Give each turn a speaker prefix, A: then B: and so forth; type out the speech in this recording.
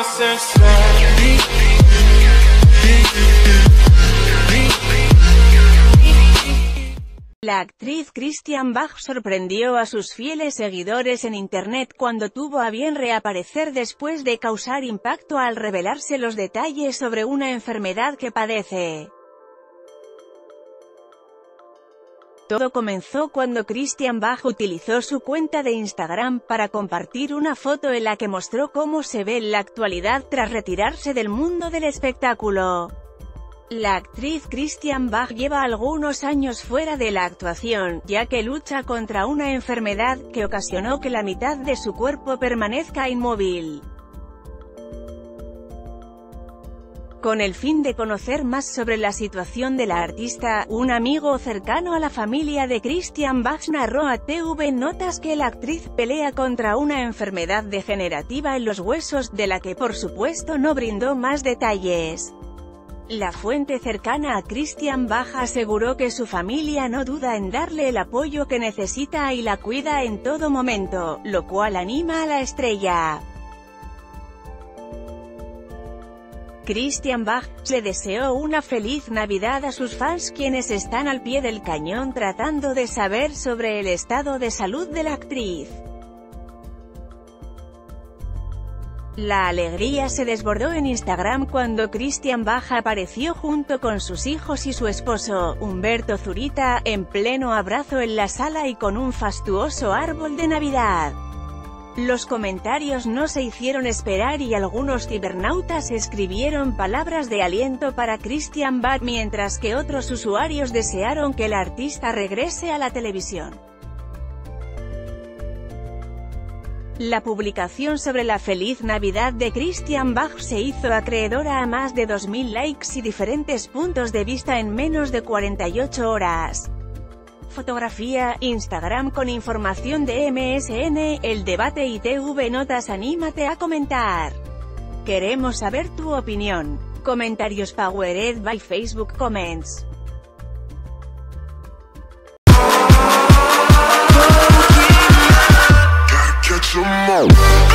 A: La actriz Christian Bach sorprendió a sus fieles seguidores en internet cuando tuvo a bien reaparecer después de causar impacto al revelarse los detalles sobre una enfermedad que padece. Todo comenzó cuando Christian Bach utilizó su cuenta de Instagram para compartir una foto en la que mostró cómo se ve en la actualidad tras retirarse del mundo del espectáculo. La actriz Christian Bach lleva algunos años fuera de la actuación, ya que lucha contra una enfermedad que ocasionó que la mitad de su cuerpo permanezca inmóvil. Con el fin de conocer más sobre la situación de la artista, un amigo cercano a la familia de Christian Bach narró a TV Notas que la actriz pelea contra una enfermedad degenerativa en los huesos, de la que por supuesto no brindó más detalles. La fuente cercana a Christian Bach aseguró que su familia no duda en darle el apoyo que necesita y la cuida en todo momento, lo cual anima a la estrella. Christian Bach le deseó una feliz Navidad a sus fans, quienes están al pie del cañón tratando de saber sobre el estado de salud de la actriz. La alegría se desbordó en Instagram cuando Christian Bach apareció junto con sus hijos y su esposo, Humberto Zurita, en pleno abrazo en la sala y con un fastuoso árbol de Navidad. Los comentarios no se hicieron esperar y algunos cibernautas escribieron palabras de aliento para Christian Bach, mientras que otros usuarios desearon que el artista regrese a la televisión. La publicación sobre la feliz Navidad de Christian Bach se hizo acreedora a más de 2000 likes y diferentes puntos de vista en menos de 48 horas. Fotografía, Instagram con información de MSN, El Debate y TV Notas. Anímate a comentar. Queremos saber tu opinión. Comentarios powered by Facebook Comments.
B: Catch 'em all.